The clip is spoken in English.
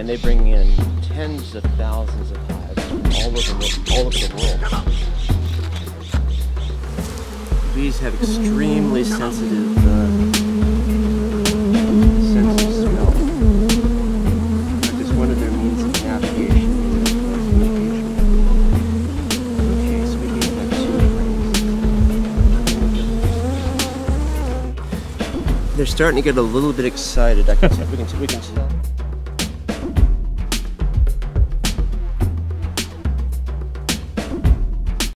and they bring in tens of thousands of hives from all over the world. Bees have extremely sensitive sense of smell. In fact, it's one of their means of navigation and communication. Okay, so we can have 2 rings. They're starting to get a little bit excited. We can tell.